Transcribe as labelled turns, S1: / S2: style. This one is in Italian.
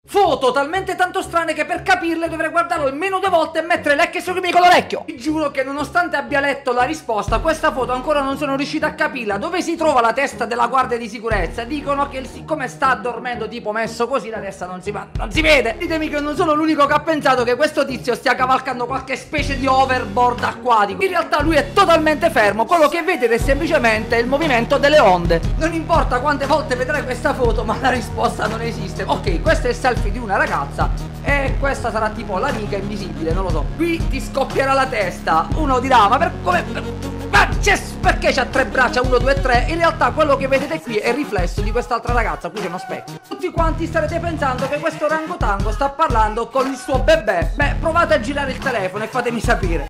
S1: Foto talmente tanto strane che per capirle dovrei guardarlo almeno 2 volte e mettere le ecche sui con l'orecchio. Vi giuro che nonostante abbia letto la risposta, questa foto ancora non sono riuscita a capirla. Dove si trova la testa della guardia di sicurezza? Dicono che siccome sta dormendo tipo messo così, la testa non si vede. Ditemi che non sono l'unico che ha pensato che questo tizio stia cavalcando qualche specie di overboard acquatico. In realtà lui è totalmente fermo, quello che vedete è semplicemente il movimento delle onde. Non importa quante volte vedrai questa foto, ma la risposta non esiste. Ok, questo è il selfie di una ragazza e questa sarà tipo l'amica invisibile, non lo so. Qui ti scoppierà la testa. Uno dirà, ma per come... Ma perché c'ha 3 braccia, 1, 2, 3? In realtà quello che vedete qui è il riflesso di quest'altra ragazza. Qui c'è uno specchio. Tutti quanti starete pensando che questo orangotango sta parlando con il suo bebè. Beh, provate a girare il telefono e fatemi sapere.